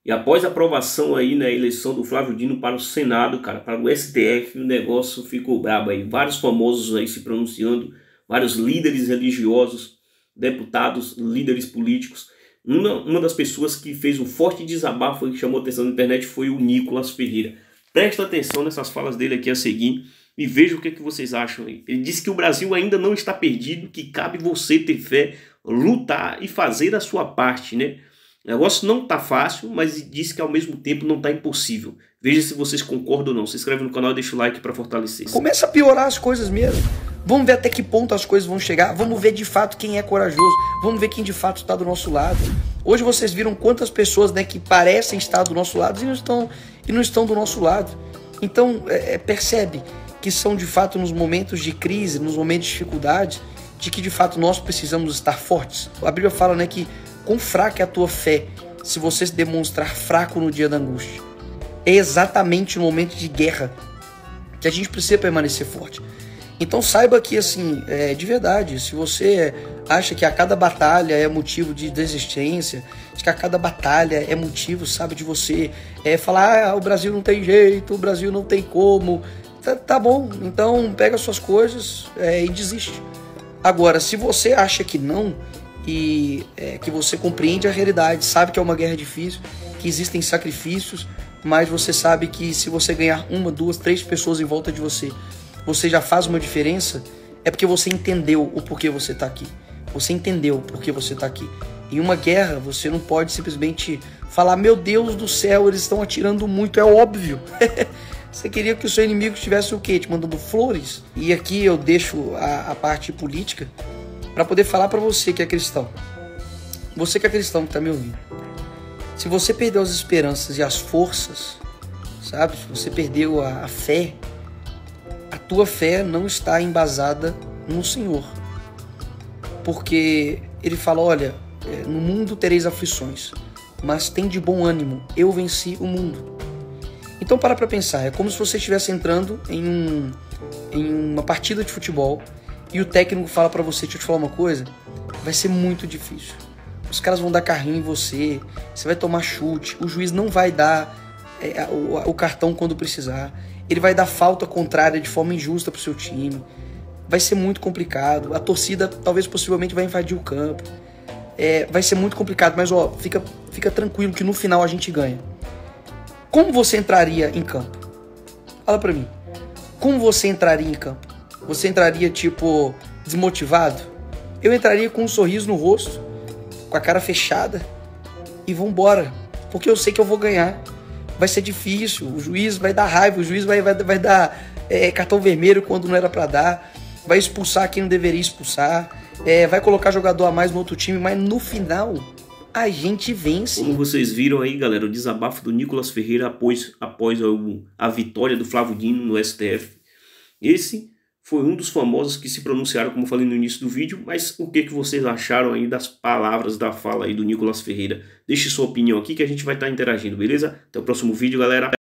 E após a aprovação aí na eleição do Flávio Dino para o Senado, cara, para o STF, o negócio ficou brabo aí. Vários famosos aí se pronunciando, vários líderes religiosos, deputados, líderes políticos. Uma das pessoas que fez um forte desabafo e que chamou atenção na internet foi o Nicolas Ferreira. Presta atenção nessas falas dele aqui a seguir e veja o que vocês acham aí. Ele disse que o Brasil ainda não está perdido, que cabe você ter fé, lutar e fazer a sua parte, né? O negócio não tá fácil, mas diz que ao mesmo tempo não tá impossível. Veja se vocês concordam ou não. Se inscreve no canal e deixa o like para fortalecer. Começa a piorar as coisas mesmo. Vamos ver até que ponto as coisas vão chegar. Vamos ver de fato quem é corajoso. Vamos ver quem de fato está do nosso lado. Hoje vocês viram quantas pessoas, né, que parecem estar do nosso lado e não estão do nosso lado. Então percebe que são de fato nos momentos de crise, nos momentos de dificuldade, de que de fato nós precisamos estar fortes. A Bíblia fala, né, que quão fraca é a tua fé se você se demonstrar fraco no dia da angústia. É exatamente no momento de guerra que a gente precisa permanecer forte. Então saiba que, assim, de verdade, se você acha que a cada batalha é motivo de desistência, de que a cada batalha é motivo, sabe, de você falar, o Brasil não tem jeito, o Brasil não tem como, tá bom, então pega suas coisas e desiste. Agora, se você acha que não, e que você compreende a realidade, sabe que é uma guerra difícil, que existem sacrifícios, mas você sabe que se você ganhar 1, 2, 3 pessoas em volta de você, você já faz uma diferença, é porque você entendeu o porquê você está aqui. Você entendeu o porquê você está aqui. Em uma guerra, você não pode simplesmente falar, meu Deus do céu, eles estão atirando muito, é óbvio. Você queria que o seu inimigo tivesse o quê? Te mandando flores? E aqui eu deixo a parte política para poder falar para você que é cristão. Você que é cristão que está me ouvindo. Se você perdeu as esperanças e as forças, sabe? Se você perdeu a fé, a tua fé não está embasada no Senhor. Porque ele fala, olha, no mundo tereis aflições, mas tem de bom ânimo, eu venci o mundo. Então para pensar, é como se você estivesse entrando em uma partida de futebol e o técnico fala pra você, deixa eu te falar uma coisa, vai ser muito difícil. Os caras vão dar carrinho em você, você vai tomar chute, o juiz não vai dar o cartão quando precisar, ele vai dar falta contrária de forma injusta pro seu time, vai ser muito complicado, a torcida talvez possivelmente vai invadir o campo, vai ser muito complicado, mas ó, fica tranquilo que no final a gente ganha. Como você entraria em campo? Fala pra mim, como você entraria em campo? Você entraria, tipo, desmotivado? Eu entraria com um sorriso no rosto, com a cara fechada e vambora. Porque eu sei que eu vou ganhar. Vai ser difícil, o juiz vai dar raiva, o juiz vai dar cartão vermelho quando não era pra dar, vai expulsar quem não deveria expulsar, vai colocar jogador a mais no outro time, mas no final a gente vence. Como vocês viram aí, galera, o desabafo do Nicolas Ferreira após a vitória do Flávio Dino no STF. Esse foi um dos famosos que se pronunciaram, como eu falei no início do vídeo, mas o que vocês acharam aí das palavras, da fala aí do Nicolas Ferreira? Deixe sua opinião aqui que a gente vai estar interagindo, beleza? Até o próximo vídeo, galera.